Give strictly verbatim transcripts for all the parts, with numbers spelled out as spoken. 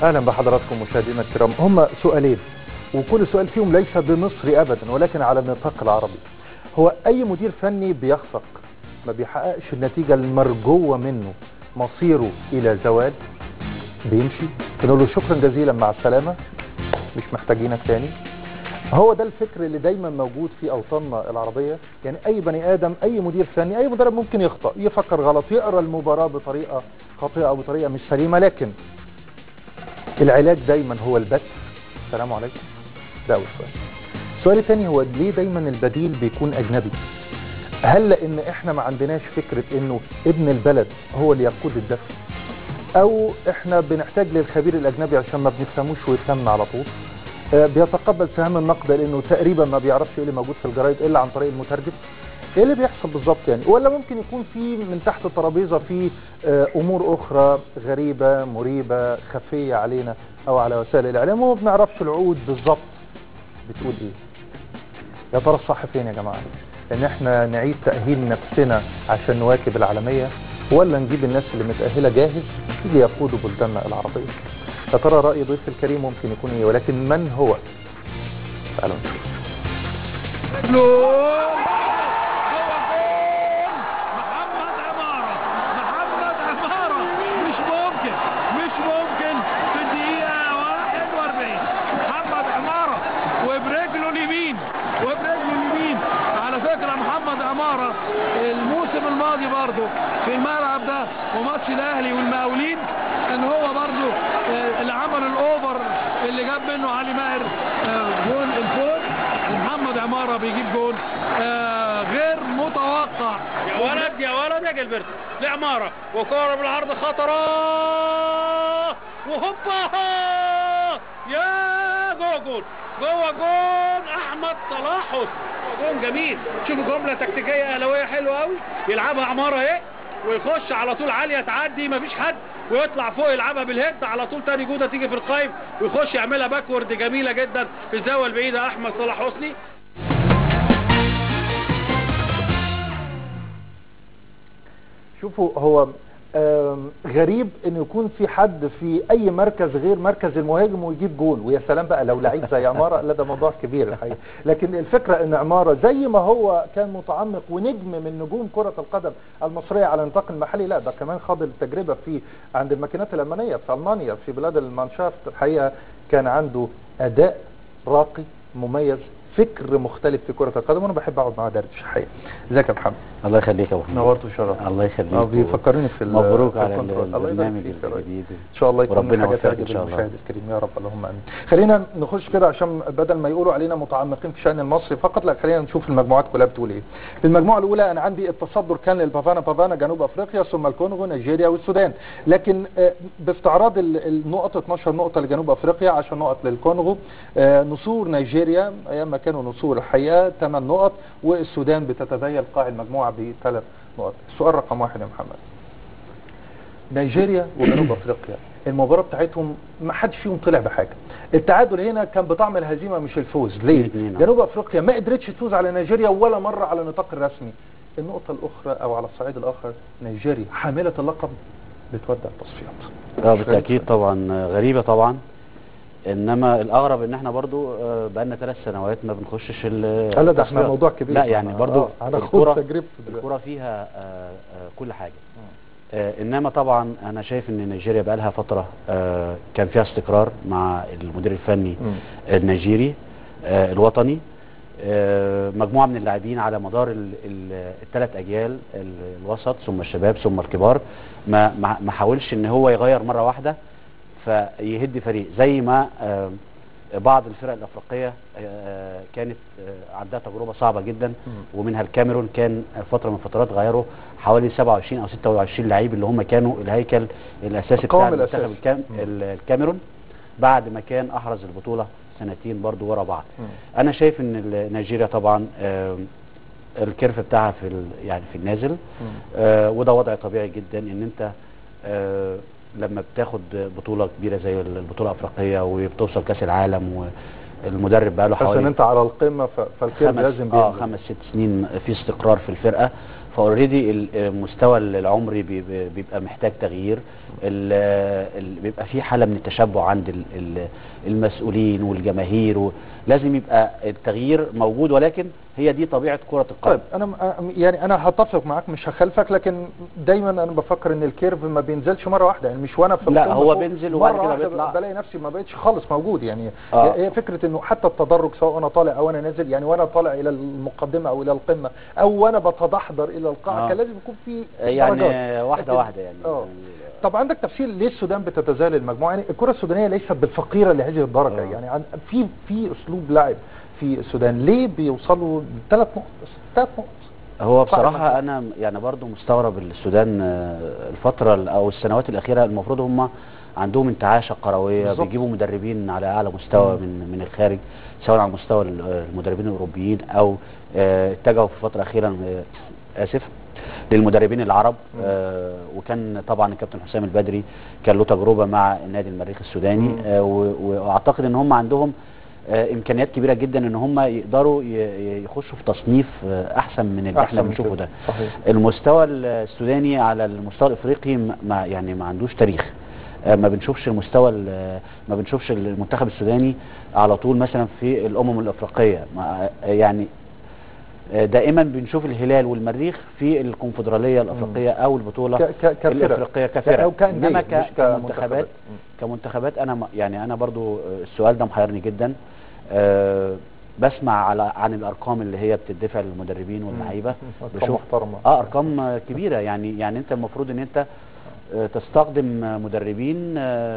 اهلا بحضراتكم مشاهدينا الكرام. هم سؤالين وكل سؤال فيهم ليس بمصري ابدا ولكن على النطاق العربي. هو اي مدير فني بيخفق ما بيحققش النتيجه المرجوه منه مصيره الى زوال بيمشي، بنقول له شكرا جزيلا مع السلامه مش محتاجينك تاني. هو ده الفكر اللي دايما موجود في اوطاننا العربيه. يعني اي بني ادم، اي مدير فني، اي مدرب ممكن يخطأ، يفكر غلط، يقرا المباراه بطريقه خاطئه او بطريقه مش سليمه، لكن العلاج دايما هو البت. السلام عليكم. ده اول سؤال. السؤال الثاني هو ليه دايما البديل بيكون اجنبي؟ هل لان احنا ما عندناش فكره انه ابن البلد هو اللي يقود الدفع، او احنا بنحتاج للخبير الاجنبي عشان ما بنفهموش ويفهمنا على طول؟ آه بيتقبل سهام النقد لانه تقريبا ما بيعرفش ايه اللي موجود في الجرايد الا عن طريق المترجم. ايه اللي بيحصل بالظبط يعني؟ ولا ممكن يكون في من تحت الترابيزه في آه امور اخرى غريبه مريبه خفيه علينا او على وسائل الاعلام وما بنعرفش العقود بالظبط بتقول ايه؟ يا ترى الصح فين يا جماعه؟ ان احنا نعيد تاهيل نفسنا عشان نواكب العالميه، ولا نجيب الناس اللي متاهله جاهز يجي يقودوا بلداننا العربيه؟ يا ترى راي ضيف الكريم ممكن يكون ايه؟ ولكن من هو؟ تعالوا نشوف. الموسم الماضي برضه في الملعب ده وماتش الاهلي والمقاولين ان هو برضه اللي عمل الاوفر اللي جاب منه علي ماهر جول الفوز، محمد عماره بيجيب جول غير متوقع. يا ولد يا ولد يا جلبرت لعماره وكوره بالعرض خطره وهوبا يا جوه جول جوه جول احمد صلاح حسني. جول جميل. شوفوا جمله تكتيكيه اهلاويه حلوه قوي يلعبها عماره اهي ويخش على طول عاليه تعدي مفيش حد ويطلع فوق يلعبها بالهيد على طول تاني جوده تيجي في القايم ويخش يعملها باكورد جميله جدا في الزاويه البعيده احمد صلاح حسني. شوفوا هو غريب انه يكون في حد في اي مركز غير مركز المهاجم ويجيب جول، ويا سلام بقى لو لعيب زي عماره. لا ده موضوع كبير الحقيقه. لكن الفكره ان عماره زي ما هو كان متعمق ونجم من نجوم كره القدم المصريه على النطاق المحلي، لا ده كمان خاض التجربه في عند الماكينات الالمانيه في المانيا في بلاد المانشافت. الحقيقه كان عنده اداء راقي مميز، فكر مختلف في كرة القدم، وانا بحب اقعد معاه دردش الحقيقة. ازيك يا محمد؟ الله يخليك يا ابو حميد. نورت وشرفت. الله يخليك. اه بيفكروني في مبروك في على البرنامج الجديد ان شاء الله يكون حاجه تعجب المشاهد الكريم يا رب اللهم امين. خلينا نخش كده عشان بدل ما يقولوا علينا متعمقين في الشأن المصري فقط، لا خلينا نشوف المجموعات كلها بتقول ايه. في المجموعة الأولى انا عندي التصدر كان للبافانا بافانا جنوب افريقيا ثم الكونغو نيجيريا والسودان، لكن باستعراض النقط اتناشر نقطة لجنوب افريقيا، عشر نقط للكونغو، نصور نيجيريا ايام ما كانوا نصور الحقيقة ثمان نقط، والسودان بتتذيل قاع المجموعة بثلاث نقط. السؤال رقم واحد يا محمد، نيجيريا وجنوب افريقيا المباراة بتاعتهم ما حدش فيهم طلع بحاجة. التعادل هنا كان بطعم الهزيمة مش الفوز. ليه؟ جنوب افريقيا ما قدرتش تفوز على نيجيريا ولا مرة على النطاق الرسمي. النقطة الاخرى او على الصعيد الاخر نيجيريا حاملة اللقب بتودع التصفيات. اه بالتأكيد طبعا غريبة طبعا، انما الاغرب ان احنا برضو بقالنا ثلاث سنوات ما بنخشش ال لا ده احنا موضوع كبير. لا يعني برضو آه الكرة الكرة فيها كل حاجة. آه انما طبعا انا شايف ان نيجيريا بقى لها فتره آه كان فيها استقرار مع المدير الفني م. النيجيري آه الوطني. آه مجموعه من اللاعبين على مدار الثلاث اجيال الوسط ثم الشباب ثم الكبار ما ما حاولش ان هو يغير مره واحده فيهد فريق زي ما آه بعض الفرق الافريقيه آه كانت آه عندها تجربه صعبه جدا، ومنها الكاميرون كان فتره من الفترات غيروا حوالي سبعة وعشرين او ستة وعشرين لعيب اللي هم كانوا الهيكل الاساسي بتاع المنتخب الكاميرون بعد ما كان احرز البطوله سنتين برضو ورا بعض. م. انا شايف ان نيجيريا طبعا آه الكيرف بتاعها في يعني في النازل، آه وده وضع طبيعي جدا ان انت آه لما بتاخد بطوله كبيره زي البطوله الافريقيه وبتوصل كاس العالم والمدرب بقى له حوالي عشان انت على القمه فالكيرف لازم اه خمس ست سنين في استقرار في الفرقه، فاوريدي المستوى العمري بيبقى محتاج تغيير، بيبقى في حاله من التشبع عند المسؤولين والجماهير، لازم يبقى التغيير موجود، ولكن هي دي طبيعه كره القدم. طيب انا يعني انا هتفق معاك مش هخالفك، لكن دايما انا بفكر ان الكيرف ما بينزلش مره واحده، يعني مش وانا في لا هو بينزل وبعد كده بيطلع، بلاقي نفسي ما بقتش خالص موجود يعني. آه. هي فكره انه حتى التدرج سواء انا طالع او انا نازل، يعني وانا طالع الى المقدمه او الى القمه او وانا بتدحضر الى القاع، آه. كان لازم يكون في يعني درجات. واحده واحده يعني. آه. طب عندك تفسير ليه السودان بتتزال المجموعه؟ يعني الكره السودانيه ليست بالفقيره لهذه الدرجه، آه. يعني في في اسلوب لعب في السودان، ليه بيوصلوا لثلاث نقط ثلاث نقط؟ هو بصراحه انا يعني برضو مستغرب السودان الفتره او السنوات الاخيره، المفروض هم عندهم انتعاشه قرويه، بالزبط. بيجيبوا مدربين على اعلى مستوى مم. من من الخارج، سواء على مستوى المدربين الاوروبيين او اتجهوا في الفتره الاخيره اسف للمدربين العرب. آه وكان طبعا الكابتن حسام البدري كان له تجربه مع النادي المريخ السوداني، آه واعتقد ان هم عندهم آه امكانيات كبيره جدا ان هم يقدروا يخشوا في تصنيف آه احسن من اللي احنا بنشوفه ده. صحيح. المستوى السوداني على المستوى الافريقي ما يعني ما عندوش تاريخ، آه ما بنشوفش المستوى ما بنشوفش المنتخب السوداني على طول مثلا في الامم الافريقيه، يعني دائما بنشوف الهلال والمريخ في الكونفدراليه الافريقيه او البطوله الافريقيه كفرق، انما كمنتخبات كمنتخبات انا يعني انا برضو السؤال ده محيرني جدا. أه بسمع على عن الارقام اللي هي بتدفع للمدربين واللعيبه، بشوف اه ارقام كبيره، يعني يعني انت المفروض ان انت تستخدم مدربين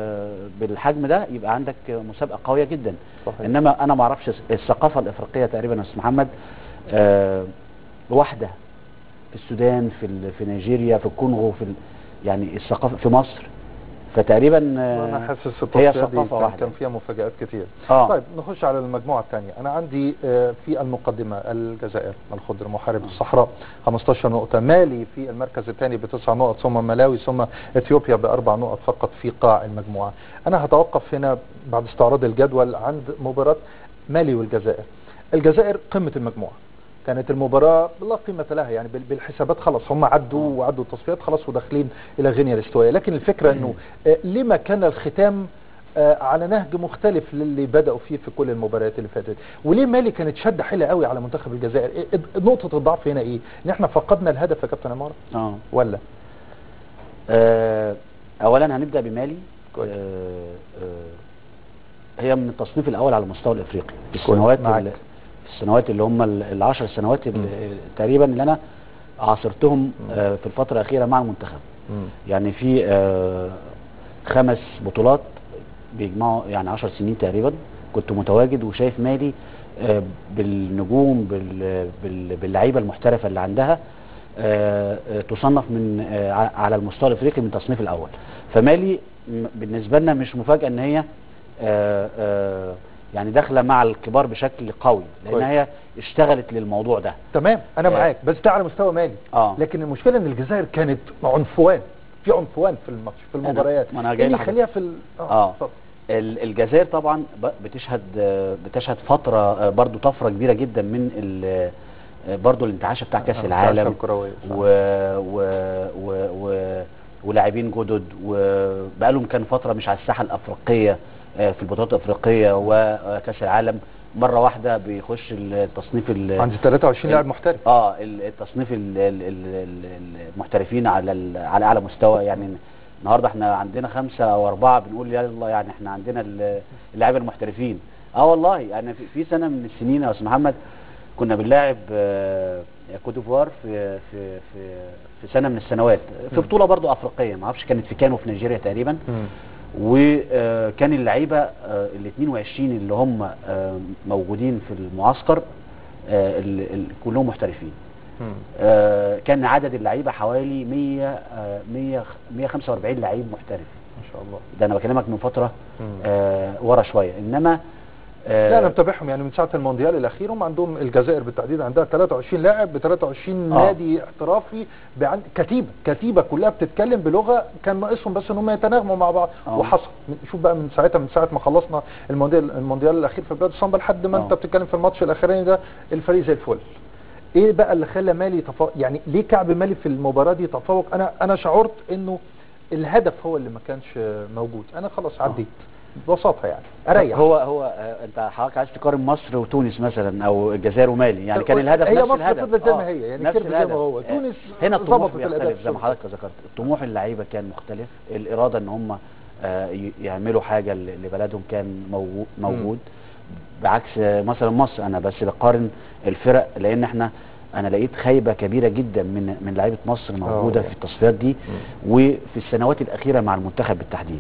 بالحجم ده يبقى عندك مسابقه قويه جدا. صحيح. انما انا ما اعرفش الثقافه الافريقيه تقريبا يا استاذ محمد أه واحده في السودان، في في نيجيريا، في الكونغو، في يعني الثقافه في مصر، فتقريبا انا حاسس هي ثقافه واحده كان فيها مفاجآت كتير. آه. طيب نخش على المجموعه الثانيه. انا عندي في المقدمه الجزائر الخضر محارب الصحراء خمستاشر نقطه، مالي في المركز الثاني بتسع نقط، ثم ملاوي، ثم اثيوبيا باربع نقط فقط في قاع المجموعه. انا هتوقف هنا بعد استعراض الجدول عند مباراه مالي والجزائر. الجزائر قمه المجموعه، كانت المباراة لا قيمة لها، يعني بالحسابات خلاص هم عدوا وعدوا التصفيات خلاص وداخلين إلى غينيا الاستوائية، لكن الفكرة أنه لما كان الختام على نهج مختلف للي بدأوا فيه في كل المباريات اللي فاتت، وليه مالي كانت شدة حيلة قوي على منتخب الجزائر؟ نقطة الضعف هنا إيه؟ إن إحنا فقدنا الهدف يا كابتن عمارة؟ اه ولا؟ آه أولا هنبدأ بمالي. آه آه هي من التصنيف الأول على المستوى الإفريقي في السنوات السنوات اللي هم العشر سنوات اللي تقريبا اللي انا عاصرتهم آه في الفتره الاخيره مع المنتخب. مم. يعني في آه خمس بطولات بيجمعوا يعني عشر سنين تقريبا كنت متواجد وشايف مالي آه بالنجوم بال باللعيبه المحترفه اللي عندها آه تصنف من آه على المستوى الافريقي من التصنيف الاول. فمالي بالنسبه لنا مش مفاجاه ان هي آه آه يعني داخله مع الكبار بشكل قوي، لان هي اشتغلت للموضوع ده. تمام انا آه معاك، بس ده على مستوى مالي. آه. لكن المشكله ان الجزائر كانت عنفوان، في عنفوان في الماتش في المباريات. انا جاي اللي يخليها في ال... اه, آه. الجزائر طبعا بتشهد بتشهد فتره برضو طفره كبيره جدا من برضو الانتعاشه بتاع كاس العالم و و و, و ولاعبين جدد، وبقالهم كان فتره مش على الساحه الافريقيه في البطولات الافريقيه وكاس العالم، مره واحده بيخش التصنيف عند ثلاثة وعشرين لاعب محترف. اه التصنيف المحترفين على على اعلى مستوى. يعني النهارده احنا عندنا خمسه او اربعه بنقول يلا يعني احنا عندنا اللاعبين المحترفين. اه والله يعني في سنه من السنين يا استاذ محمد كنا بنلاعب كوت ديفوار في في في في سنه من السنوات في بطوله برضو افريقيه، ما اعرفش كانت في كانو في نيجيريا تقريبا. م. وكان اللعيبه ال اثنين وعشرين اللي هم موجودين في المعسكر كلهم محترفين. كان عدد اللعيبه حوالي مية مية وخمسة واربعين لعيب محترف. ما شاء الله. ده انا بكلمك من فتره ورا شويه. انما لا انا متابعهم يعني من ساعه المونديال الاخير، هم عندهم الجزائر بالتحديد عندها ثلاثة وعشرين لاعب ب ثلاثة وعشرين آه. نادي احترافي بعند كتيبه كتيبه كلها بتتكلم بلغه، كان ناقصهم بس ان هم يتناغموا مع بعض. آه. وحصل. شوف بقى من ساعتها من ساعه ما خلصنا المونديال المونديال الاخير في بلاد الصنبا لحد ما آه. انت بتتكلم في الماتش الاخراني ده الفريق زي الفل. ايه بقى اللي خلى مالي تفوق؟ يعني ليه كعب مالي في المباراه دي تفوق؟ انا انا شعرت انه الهدف هو اللي ما كانش موجود. انا خلاص عديت ببساطه يعني اريح. هو هو آه، انت حضرتك عايز تقارن مصر وتونس مثلا او الجزائر ومالي، يعني كان الهدف هي نفس مصر الهدف. فضلت زي ما آه، هي، يعني نفس كيرف زي ما الهدف. هو. آه، تونس هنا الطموح ظبطت الاداء بيختلف زي ما بشكل. حضرتك ذكرت، طموح اللعيبه كان مختلف، الاراده ان هم آه، ي- يعملوا حاجه ل- لبلدهم كان موجو- موجود. بعكس آه، مثلا مصر، انا بس بقارن الفرق، لان احنا انا لقيت خيبه كبيره جدا من من لعيبه مصر موجوده آه. في التصفيات دي وفي السنوات الاخيره مع المنتخب بالتحديد.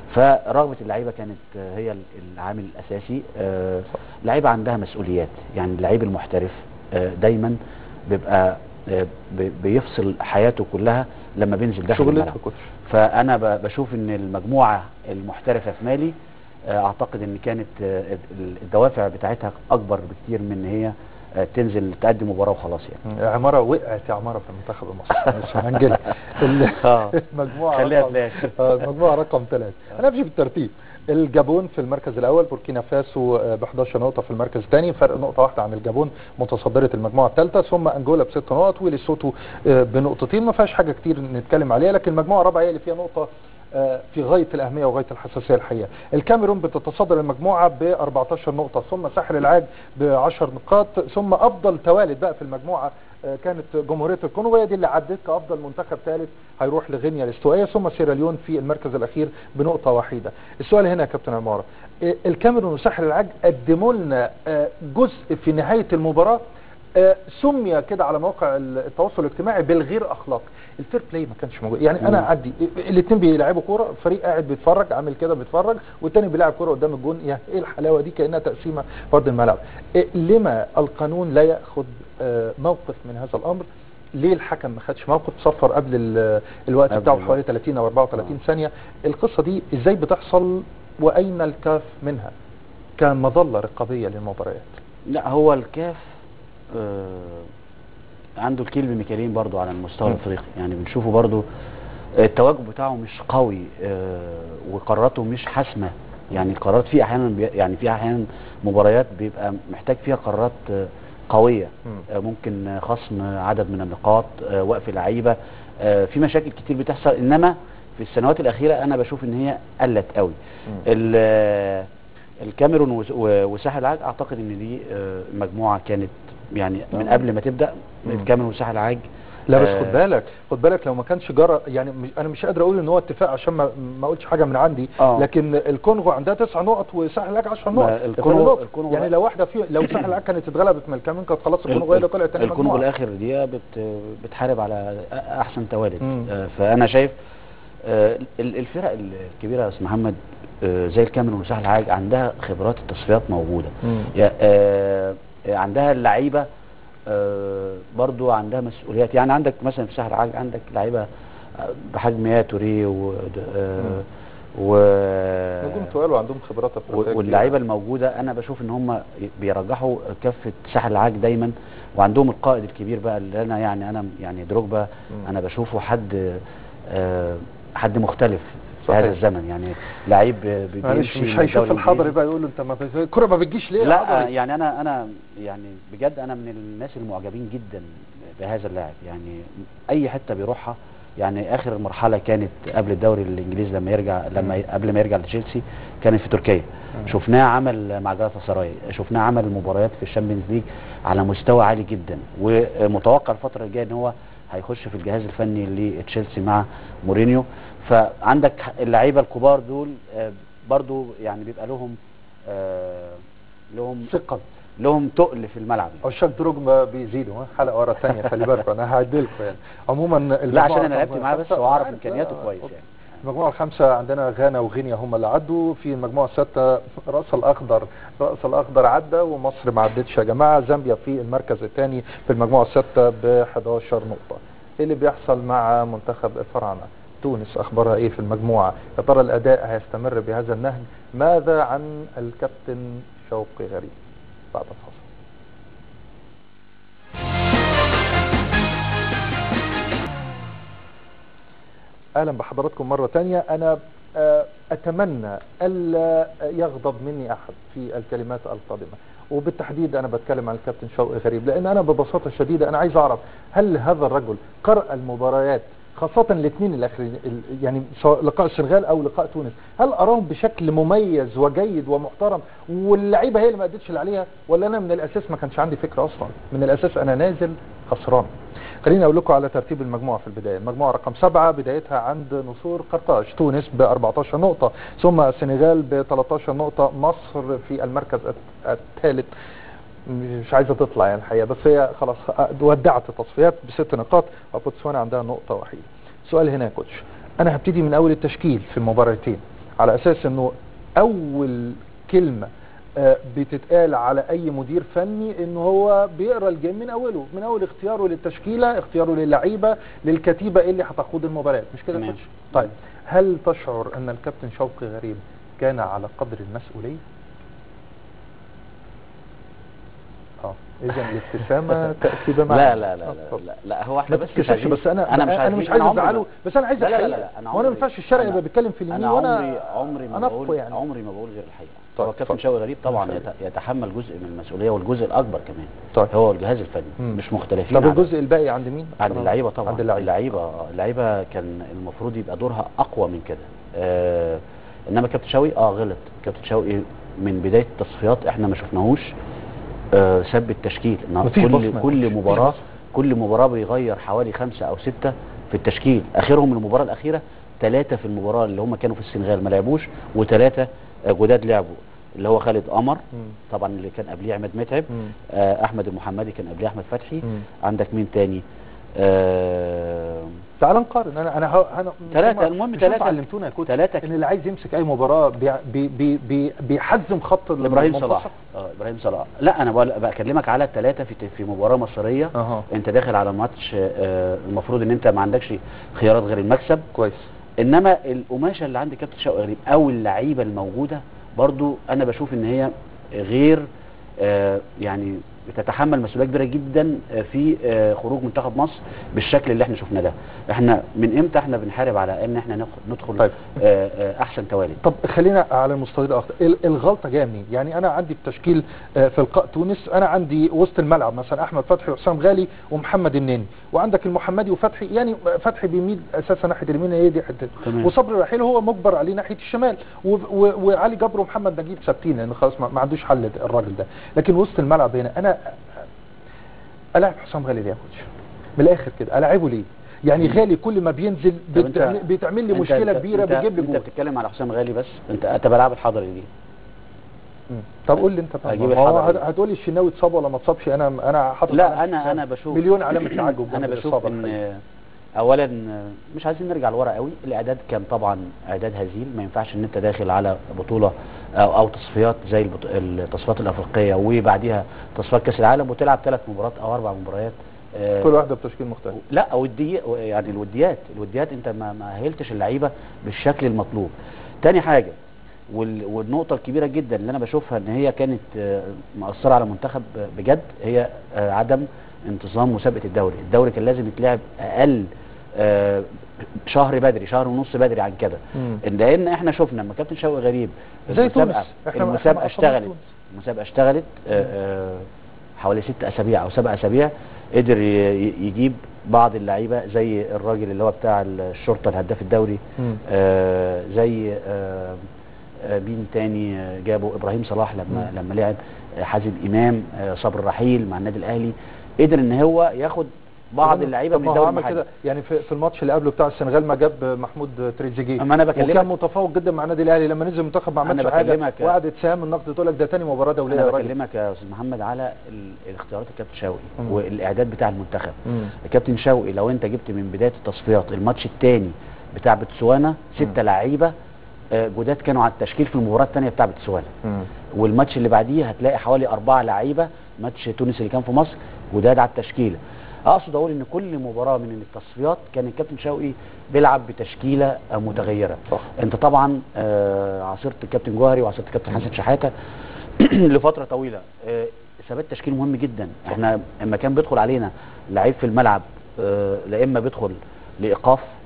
فرغبه اللعيبه كانت آه، هي العامل الاساسي. آه، لعيبه عندها مسؤوليات، يعني اللعيب المحترف آه، دايما بيبقى آه، بي- بيفصل حياته كلها لما بينزل داخل شغلتها الملعب. كوتش. فانا ب- بشوف ان المجموعه المحترفه في مالي آه، اعتقد ان كانت آه، الدوافع بتاعتها اكبر بكتير من ان هي آه، تنزل تقدم مباراه وخلاص يعني. عماره وقعت يا عماره في المنتخب المصري مش هنجلها. آه. المجموعه خليها رقم تلاقي. آه، المجموعه رقم ثلاثة. انا امشي بالترتيب. الجابون في المركز الاول، بوركينا فاسو ب احداشر نقطه في المركز الثاني، فرق نقطه واحده عن الجابون متصدره المجموعه الثالثه، ثم انجولا بست نقط وليسوتو آه، بنقطتين. ما فيهاش حاجه كتير نتكلم عليها، لكن المجموعه الرابعه هي اللي فيها نقطه آه، في غايه الاهميه وغايه الحساسيه الحقيقه. الكاميرون بتتصدر المجموعه ب أربعتاشر نقطه، ثم ساحل العاج ب عشر نقاط، ثم افضل توالد بقى في المجموعه آه، كانت جمهوريه الكونغو، وهي دي اللي عدت كافضل منتخب ثالث، هيروح لغينيا الاستوائيه، ثم سيراليون في المركز الاخير بنقطه وحيده. السؤال هنا يا كابتن عماره، آه، الكاميرون وساحل العاج قدموا لنا آه، جزء في نهايه المباراه آه، سمي كده على مواقع التواصل الاجتماعي بالغير اخلاقي. الفير بلاي ما كانش موجود. يعني انا اعدي الاثنين بيلعبوا كوره، فريق قاعد بيتفرج عامل كده بيتفرج، والتاني بيلعب كوره قدام الجون. يعني ايه الحلاوه دي؟ كانها تقسيمه فرد الملعب. إيه لما القانون لا ياخذ آه، موقف من هذا الامر؟ ليه الحكم ما خدش موقف؟ صفر قبل ال- الوقت قبل بتاعه الوقت. حوالي ثلاثين او أربعة وثلاثين ثانيه. القصه دي ازاي بتحصل؟ واين الكاف منها كمظله رقابيه للمباريات؟ لا، هو الكاف آه، عنده الكيل بميكالين برضو على المستوى م. الافريقي، يعني بنشوفه برضو التواجد بتاعه مش قوي آه، وقراراته مش حاسمه. يعني القرارات في احيانا بي يعني في احيانا مباريات بيبقى محتاج فيها قرارات آه، قويه، آه، ممكن آه، خصم عدد من النقاط، آه، وقف لعيبه، آه، في مشاكل كتير بتحصل. انما في السنوات الاخيره انا بشوف ان هي قلت قوي. ال- آه، الكاميرون وس- و- وساحل العاج اعتقد ان دي آه، مجموعه كانت يعني من قبل ما تبدا الكاميرون وساحل العاج. لا بس آه، خد بالك خد بالك لو ما كانش جرى، يعني مش- انا مش قادر اقول ان هو اتفاق عشان ما ما اقولش حاجه من عندي. آه. لكن الكونغو عندها تسع نقط وساحل العاج عشر ما نقط. الكونغو- فرق نقط. الكونغو يعني بقى- لو واحده في لو ساحل العاج كانت اتغلبت من الكاميرون كانت خلاص الكونغو هي اللي طلعت تاني الكونغو مجموعه. الاخر دي بت بتحارب على احسن توالد. مم. آه، فانا شايف آه، ال- الفرق الكبيره يا استاذ محمد آه، زي الكاميرون وساحل العاج عندها خبرات التصفيات موجوده. مم. يا- آه، عندها اللعيبه آه، برضو عندها مسؤوليات. يعني عندك مثلا في ساحل العاج عندك لعيبه آه، بحجم يا توري و آه، و نجوم تقال وعندهم خبرات افريقيه واللعيبه الموجوده انا بشوف ان هم بيرجحوا كفه ساحل العاج دايما، وعندهم القائد الكبير بقى اللي انا يعني انا يعني دروجبا انا بشوفه حد آه، حد مختلف في صحيح. هذا الزمن، يعني لعيب بي- معلش بيمشي مش من هيشوف الدوري الحضري الإنجليزي. بقى يقول له انت ما بت- الكره ما بتجيش ليه يا لا حضري؟ يعني انا انا يعني بجد انا من الناس المعجبين جدا بهذا اللاعب. يعني اي حته بيروحها، يعني اخر مرحله كانت قبل الدوري الانجليزي لما يرجع لما ي- قبل ما يرجع لتشيلسي كانت في تركيا. شفناه عمل مع جالاتا سراي، شفناه عمل مباريات في الشامبيونز ليج على مستوى عالي جدا، ومتوقع الفتره الجايه ان هو هيخش في الجهاز الفني لتشيلسي مع مورينيو. فعندك اللعيبه الكبار دول آه، برضو يعني بيبقى لهم آه، لهم ثقه. لهم تقل في الملعب. عشاق دروجبا بيزيدوا ها، حلقه ورا الثانيه خلي بالكم انا هعدلكم يعني. عموما لا المجموعة عشان انا رقم لعبت معاه بس خمسة- واعرف لا، امكانياته لا، كويس يعني. المجموعة الخامسة عندنا غانا وغينيا هم اللي عدوا. في المجموعة الستة رأس الأخضر رأس الأخضر عدى ومصر ما عدتش يا جماعة. زامبيا في المركز الثاني في المجموعة الستة ب احداشر نقطة. ايه اللي بيحصل مع منتخب الفراعنة؟ تونس أخبارها ايه في المجموعة؟ يا ترى الأداء هيستمر بهذا النهج؟ ماذا عن الكابتن شوقي غريب؟ بعد الفاصل. اهلا بحضراتكم مره تانية. انا آه، اتمنى الا يغضب مني احد في الكلمات القادمه، وبالتحديد انا بتكلم عن الكابتن شوقي غريب، لان انا ببساطه شديده انا عايز اعرف هل هذا الرجل قرأ المباريات خاصة الاثنين الاخرين، يعني سواء لقاء السنغال او لقاء تونس، هل اراهم بشكل مميز وجيد ومحترم واللعيبه هي اللي ما ادتش اللي عليها، ولا انا من الاساس ما كانش عندي فكره اصلا؟ من الاساس انا نازل خسران. خليني اقول لكم على ترتيب المجموعه في البدايه، المجموعه رقم سبعة بدايتها عند نصور قرطاج، تونس ب أربعتاشر نقطة، ثم السنغال ب تلتاشر نقطة، مصر في المركز الثالث مش عايزه تطلع يعني الحقيقه، بس هي خلاص ودعت التصفيات بست نقاط، وبوتسوانا عندها نقطه وحيده. السؤال هنا يا كوتش، انا هبتدي من اول التشكيل في المباراتين على اساس انه اول كلمه بتتقال على اي مدير فني انه هو بيقرا الجيم من اوله، من اول اختياره للتشكيله، اختياره للعيبه، للكتيبه اللي هتقود المباراه، مش كده يا كوتش؟ طيب هل تشعر ان الكابتن شوقي غريب كان على قدر المسؤوليه؟ اذا الابتسامه تاتي بمعنى لا لا لا لا, لا, لا هو احنا بس مش عايزين، بس انا انا مش انا مش عايز ازعله، بس انا عايز لا لا لا, لا لا وانا ما ينفعش الشرق يبقى بيتكلم في اليمين، وانا عمري عمري ما بقول يعني. عمري ما بقول غير الحقيقه. طيب هو كابتن شوقي غريب طبعا يتحمل جزء من المسؤوليه والجزء الاكبر كمان. طيب. هو الجهاز الفني مم. مش مختلفين. طب الجزء الباقي عند مين؟ عند اللعيبه طبعا. عند اللعيبه اللعيبه اللعيبه كان المفروض يبقى دورها اقوى من كده. آه انما كابتن شوقي اه غلط. كابتن شوقي من بدايه التصفيات احنا ما شفناهوش آه سب التشكيل. كل كل مباراه كل مباراه بيغير حوالي خمسه او سته في التشكيل، اخرهم المباراه الاخيره ثلاثه في المباراه اللي هم كانوا في السنغال ما لعبوش، وثلاثه جداد لعبوا، اللي هو خالد قمر طبعا اللي كان قبليه عماد متعب، آه احمد المحمدي كان قبليه احمد فتحي. مم. عندك مين تاني؟ آه تعال نقارن. انا انا انا ثلاثه، المهم ثلاثه علمتونا يا كوتش ثلاثه ان اللي عايز يمسك اي مباراه بي بي بي بيحزم خط ابراهيم صلاح. اه ابراهيم صلاح. لا انا بكلمك على الثلاثه في في مباراه مصريه. أه. انت داخل على ماتش آه المفروض ان انت ما عندكش خيارات غير المكسب. كويس. انما القماشه اللي عند كابتن شوقي غريب او اللعيبه الموجوده برضو انا بشوف ان هي غير آه يعني بتتحمل مسؤوليه كبيره جدا في آه خروج منتخب مصر بالشكل اللي احنا شفناه ده. احنا من امتى احنا بنحارب على ان احنا ندخل طيب. آه آه احسن توالي. طب خلينا على المستوى الاخر، الغلطه جايه منين؟ يعني انا عندي في تشكيل آه في لقاء تونس انا عندي وسط الملعب مثلا احمد فتحي وحسام غالي ومحمد النني، وعندك المحمدي وفتحي، يعني فتحي بيميل اساسا ناحيه اليمين، هي دي حته، وصبري رحيل هو مجبر عليه ناحيه الشمال، وعلي جبر ومحمد نجيب ثابتين لان خلاص ما عندوش حل الراجل ده. لكن وسط الملعب هنا انا العب حسام غالي ليه يا كوتش؟ من الاخر كده العبه ليه؟ يعني غالي كل ما بينزل بتعمل, بتعمل لي مشكله كبيره، بتجيب لي جول. انت بتتكلم على حسام غالي بس، انت انت بلعب الحضري دي. طب قول لي انت طبعا هتقول لي الشناوي اتصاب ولا ما اتصابش؟ انا انا حاطط لا انا انا بشوف مليون علامه تعجب. انا بشوف ان اولا مش عايزين نرجع لورا قوي، الاعداد كان طبعا اعداد هزيل، ما ينفعش ان انت داخل على بطوله او, أو تصفيات زي التصفيات الافريقيه وبعديها تصفيات كاس العالم وتلعب ثلاث مباريات او اربع مباريات كل واحده بتشكيل مختلف. لا ودي يعني الوديات الوديات انت ما ما اهلتش اللعيبه بالشكل المطلوب. تاني حاجه والنقطه الكبيره جدا اللي انا بشوفها ان هي كانت مأثره على المنتخب بجد هي عدم انتظام مسابقه الدوري. الدوري كان لازم يتلعب اقل آه شهر بدري، شهر ونص بدري عن كده، لان احنا شفنا لما كابتن شوقي غريب المسابقه المسابقه اشتغلت المسابقه اشتغلت آه آه حوالي ست اسابيع او سبع اسابيع، قدر يجيب بعض اللعيبه زي الراجل اللي هو بتاع الشرطه الهداف الدوري، آه زي آه مين تاني جابه ابراهيم صلاح لما مم. لما لعب، حازم امام، آه صبر رحيل مع النادي الاهلي، قدر ان هو ياخد بعض اللعيبه من الدوري المحلي كده. يعني في, في الماتش اللي قبله بتاع السنغال ما جاب محمود تريزيجيه، اما انا بكلمك وكان متفوق جدا مع النادي الاهلي، لما نزل المنتخب ما عملش حاجه وقعد يتساهم النقد تقول لك ده ثاني مباراه دوليه. انا بكلمك يا استاذ محمد على الاختيارات الكابتن شوقي والاعداد بتاع المنتخب. الكابتن شوقي لو انت جبت من بدايه التصفيات الماتش الثاني بتاع بتسوانا سته لعيبه جداد كانوا على التشكيل في المباراه الثانيه بتاع بتسوانا، والماتش اللي بعديه هتلاقي حوالي اربعه لعيبه، ماتش تونس اللي كان في مصر جداد على التشكيله. اقصد اقول ان كل مباراه من التصفيات كان الكابتن شوقي بيلعب بتشكيله متغيره. صح. انت طبعا آه عاصرت الكابتن جوهري وعاصرت الكابتن حسن شحاته لفتره طويله. آه ثبات تشكيل مهم جدا. صح. احنا لما كان بيدخل علينا لعيب في الملعب آه لا اما بيدخل لايقاف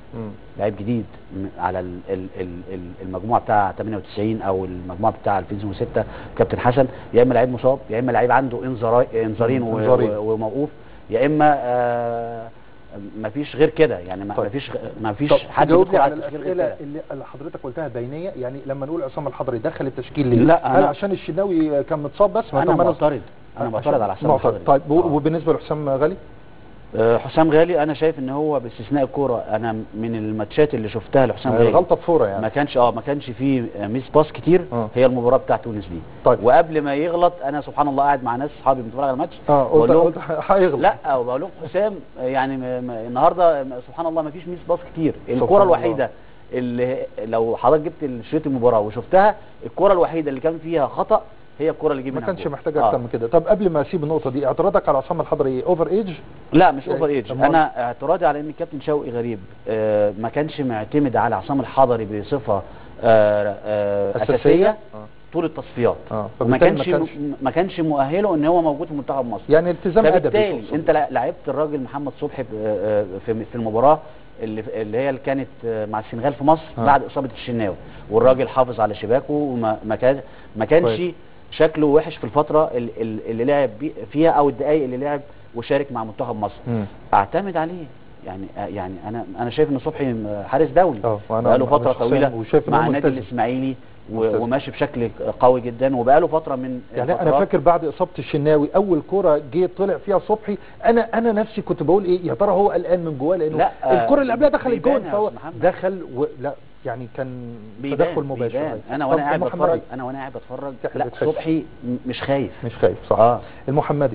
مم. لعيب جديد م- على ال- ال- ال- ال- المجموعه بتاع ثمانية وتسعين او المجموعه بتاع ألفين وستة كابتن حسن، يا اما لعيب مصاب، يا اما لعيب عنده انذاري- انذارين و- إنذارين. و- وموقوف، يا اما آه مفيش غير كده، يعني ما- طيب. مفيش مفيش طب حد جاوب بيدخل لي على على التشكيل غير الاسئله كده. اللي اللي حضرتك قلتها بينيه، يعني لما نقول عصام الحضري دخل التشكيل ليه؟ لا، هل أنا- عشان الشناوي كان متصاب بس؟ ما انا طب ما معترض انا عشان- معترض على حسام معترض. الحضري. طيب آه. و- وبالنسبه لحسام غالي؟ آه، حسام غالي انا شايف ان هو باستثناء الكوره، انا من الماتشات اللي شفتها لحسام غالي غلطه بفوره يعني. ما كانش اه ما كانش فيه ميس باس كتير. آه. هي المباراه بتاعت تونس دي. طيب. وقبل ما يغلط انا سبحان الله قاعد مع ناس اصحابي بنتفرج على الماتش، اه بقول قلت لهم قلت هيغلط. لا، وبقول لهم حسام يعني م- م- النهارده سبحان الله ما فيش ميس باس كتير. سبحان الكوره الله. الوحيده اللي لو حضرتك جبت شريط المباراه وشفتها، الكوره الوحيده اللي كان فيها خطا هي الكوره اللي جه ما منها كانش الجول. محتاج اكتر آه. من كده. طب قبل ما اسيب النقطه دي، اعتراضك على عصام الحضري اوفر ايج؟ لا مش يعني اوفر ايج، أمال؟ انا اعتراضي على ان الكابتن شوقي غريب آه ما كانش معتمد على عصام الحضري بصفه آه آه أساسية؟ اساسيه آه. طول التصفيات. آه. وما فبالتالي كانش ما كانش- ما كانش مؤهله ان هو موجود في منتخب مصر. يعني التزام ادبي فبالتالي تقصد. انت لعبت الراجل محمد صبحي آه، آه، في في المباراه اللي اللي هي اللي كانت آه، مع السنغال في مصر آه. بعد اصابه الشناوي، والراجل حافظ على شباكه وما ما كان ما كانش كويس. شكله وحش في الفتره اللي, اللي لعب بي- فيها او الدقائق اللي لعب وشارك مع منتخب مصر. مم. اعتمد عليه يعني آه، يعني انا انا شايف ان صبحي حارس دولي اه وأنا- بقاله أنا فتره شخصياً طويله وشايف إن مع هو النادي ملتزم. الاسماعيلي و- ملتزم. وماشي بشكل قوي جدا، وبقاله فتره من يعني انا الفترات. فاكر بعد اصابه الشناوي اول كوره جه طلع فيها صبحي، انا انا نفسي كنت بقول ايه يا ترى هو قلقان من جواه، لانه لا، الكوره اللي قبلها دخلت بيبان جول، يا فهو أستاذ محمد. دخل و... لا يعني كان بيبان تدخل مباشر. بيبان. انا طب وانا قاعد المحمدي؟ بتفرج انا وانا قاعد بتفرج في حاجة لا بتحس. صبحي م- مش خايف. مش خايف صح. اه المحمدي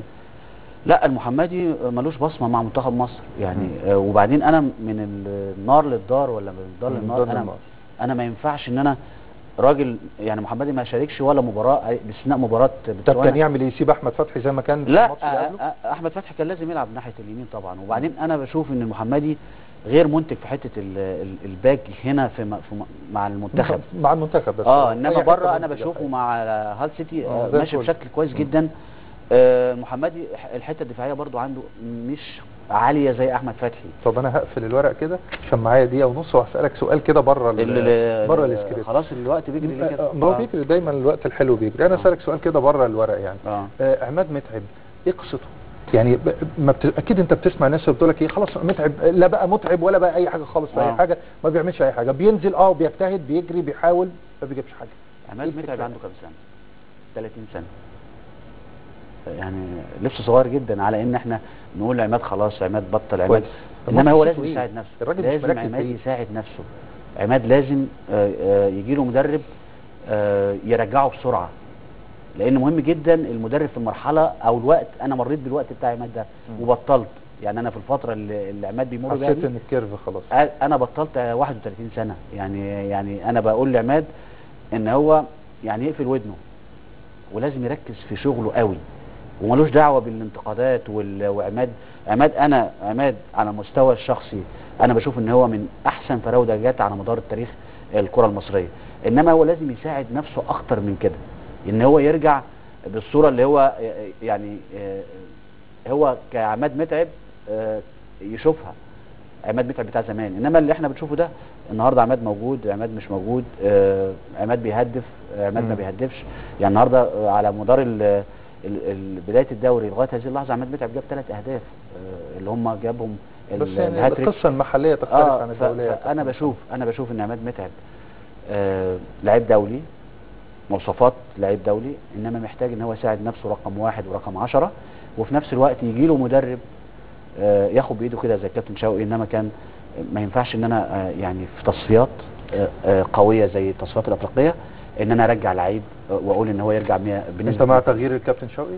لا المحمدي ملوش بصمه مع منتخب مصر يعني. آه وبعدين انا من النار للدار ولا من الدار من للنار، الدار انا للنار. انا ما ينفعش ان انا راجل يعني محمدي ما شاركش ولا مباراه باستثناء مباراه طب بتسوانا. كان يعمل إيه؟ يسيب احمد فتحي زي ما كان في لا الماتش اللي قبله؟ آه، آه، احمد فتحي كان لازم يلعب ناحيه اليمين طبعا. وبعدين انا بشوف ان المحمدي غير منتج في حته ال- ال- الباك هنا في م- في م- مع المنتخب. مع المنتخب بس اه أي انما حتة بره انا ممكن بشوفه يحقق. مع هال سيتي آه، آه زي ماشي الفل. بشكل كويس جدا. آه محمدي الحته الدفاعيه برضو عنده مش عاليه زي احمد فتحي. طب انا هقفل الورق كده عشان معايا دقيقه ونص وهسالك سؤال كده بره ال- بره ال- السكريبت. خلاص الوقت بيجري ليه كده. ما هو بيجري دايما، الوقت الحلو بيجري. انا آه. اسالك سؤال كده بره الورق يعني. اه آه عماد متعب ايه قصته؟ يعني ب... ما بت... اكيد انت بتسمع ناس بتقول لك ايه خلاص متعب، لا بقى متعب ولا بقى اي حاجه خالص في اي آه. حاجه، ما بيعملش اي حاجه، بينزل اه بيجتهد بيجري بيحاول ما بيجيبش حاجه. عماد إيه متعب الفكرة؟ عنده كام سنه؟ ثلاثين سنه. يعني لسه صغير جدا على ان احنا نقول عماد خلاص عماد بطل عماد. كويس. انما هو قصته لازم إيه؟ يساعد نفسه. الراجل مش لازم مركز عماد فيه. يساعد نفسه. عماد لازم يجي له مدرب آه، يرجعه بسرعه، لان مهم جدا المدرب في المرحله او الوقت. انا مريت بالوقت بتاع عماد ده وبطلت، يعني انا في الفتره اللي, اللي عماد بيمر بيها حسيت دي ان الكيرف خلاص. انا بطلت واحد وثلاثين سنه. يعني يعني انا بقول لعماد ان هو يعني يقفل ودنه ولازم يركز في شغله قوي وملوش دعوه بالانتقادات وال- وعماد عماد انا عماد على المستوى الشخصي انا بشوف ان هو من احسن فراوده جت على مدار التاريخ الكره المصريه. انما هو لازم يساعد نفسه اكتر من كده، ان هو يرجع بالصوره اللي هو يعني هو كعماد متعب يشوفها عماد متعب بتاع زمان. انما اللي احنا بنشوفه ده النهارده عماد موجود، عماد مش موجود، آه عماد بيهدف، عماد ما مم. بيهدفش. يعني النهارده على مدار ال ال ال بدايه الدوري لغايه هذه اللحظه عماد متعب جاب ثلاث اهداف آه اللي هم جابهم بس يعني الهاتريك. القصه المحليه تختلف آه عن ف- الدوليه. فانا بشوف انا بشوف ان عماد متعب آه لعيب دولي، مواصفات لعيب دولي، انما محتاج ان هو يساعد نفسه رقم واحد ورقم عشرة، وفي نفس الوقت يجي له مدرب آه ياخد بايده كده زي الكابتن شوقي. انما كان ما ينفعش ان انا آه يعني في تصفيات آه آه قويه زي التصفيات الافريقيه ان انا ارجع لعيب آه واقول ان هو يرجع مية انت بنسبه. مع تغيير الكابتن شوقي؟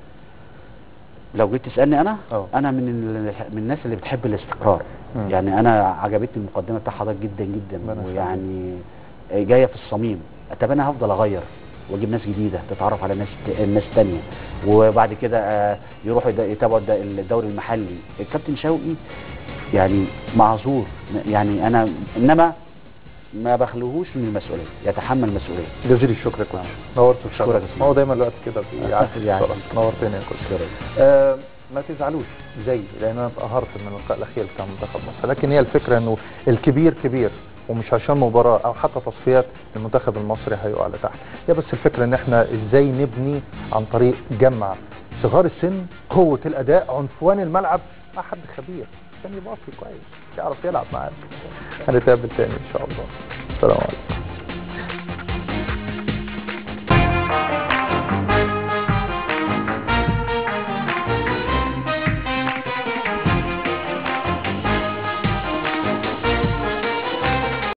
لو جيت تسالني انا أوه. انا من ال- من الناس اللي بتحب الاستقرار. مم. يعني انا عجبتني المقدمه بتاع حضرتك جدا جدا، ربنا يخليك. ويعني جايه في الصميم. طب انا هفضل اغير واجيب ناس جديده تتعرف على ناس ناس ثانيه، وبعد كده آه، يروحوا يد- يتابعوا الد- الدوري المحلي. الكابتن شوقي يعني معذور، يعني انا انما ما بخلوهوش من المسؤوليه، يتحمل المسؤوليه. جزيل الشكر يا كوتش، نورت أشكرك يا الشرف. سيدي. ما هو دايما الوقت كده بيعدي يعني. بسرعه. نورتني يا كوتش. شكرا. آه ما تزعلوش زي لان انا اتقهرت من اللقاء الاخير بتاع منتخب مصر، لكن هي الفكره انه الكبير كبير ومش عشان مباراه او حتى تصفيات المنتخب المصري هيقع لتحت. هي بس الفكره ان احنا ازاي نبني عن طريق جمع صغار السن، قوه الاداء، عنفوان الملعب مع حد خبير عشان يبقى كويس يعرف يلعب معاك. هنتقابل تاني ان شاء الله. السلام عليكم.